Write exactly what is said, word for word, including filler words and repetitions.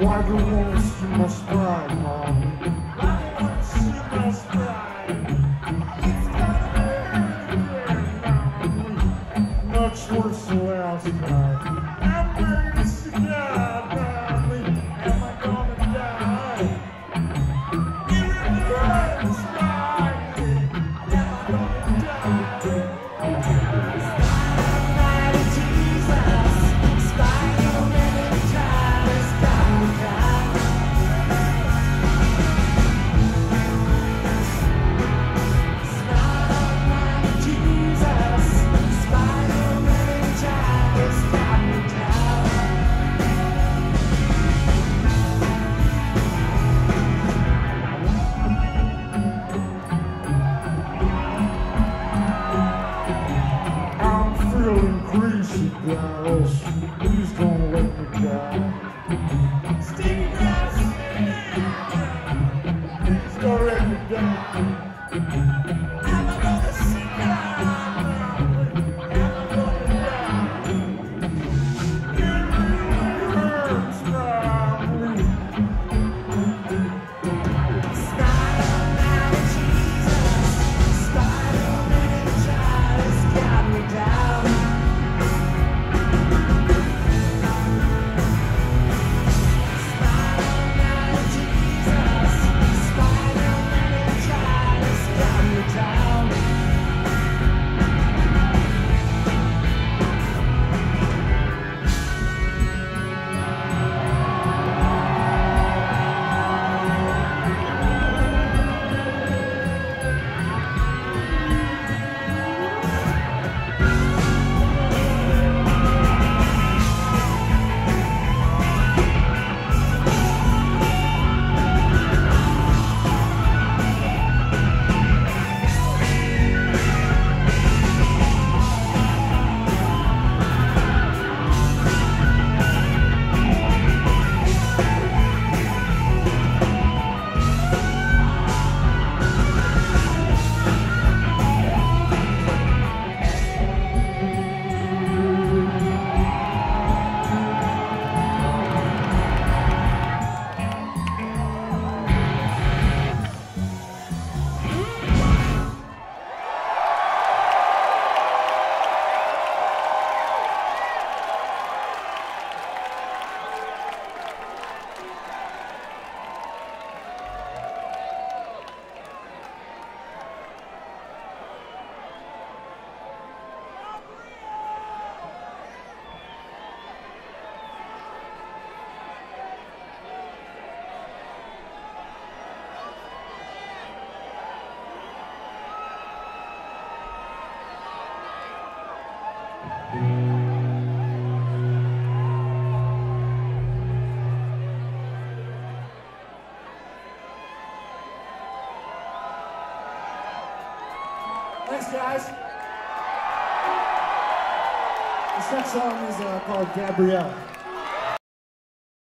Why do you want to see my spine, mommy? Why do you want to see my spine? It's gonna hurt, mommy. Much worse than last time. I'm ready to die, mommy. Am I gonna die? It hurts, mommy. Am I gonna die? Greasy girls, please don't let me die. Stevie Grass, please don't let me die. Am I gonna see God? Am I gonna die? It hurts, probably. Spider-Man, Jesus, Spider-Man, just got me down. Thanks, guys. This next song is uh, called Gabrielle.